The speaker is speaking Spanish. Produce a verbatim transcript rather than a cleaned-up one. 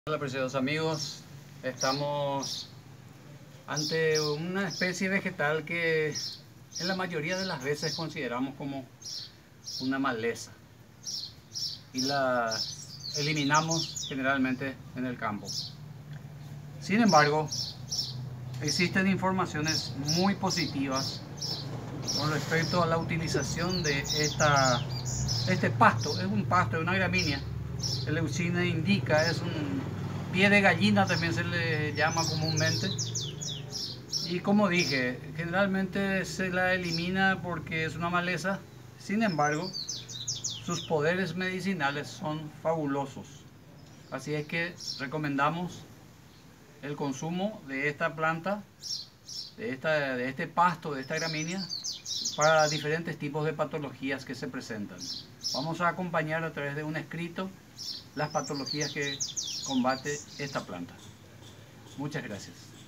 Hola preciosos amigos, estamos ante una especie vegetal que en la mayoría de las veces consideramos como una maleza y la eliminamos generalmente en el campo. Sin embargo, existen informaciones muy positivas con respecto a la utilización de esta, este pasto. Es un pasto, es una gramínea. El Leucine indica, es un pie de gallina, también se le llama comúnmente. Y como dije, generalmente se la elimina porque es una maleza. Sin embargo, sus poderes medicinales son fabulosos. Así es que recomendamos el consumo de esta planta, de, esta, de este pasto, de esta gramínea, para diferentes tipos de patologías que se presentan. Vamos a acompañar a través de un escrito las patologías que combate esta planta. Muchas gracias.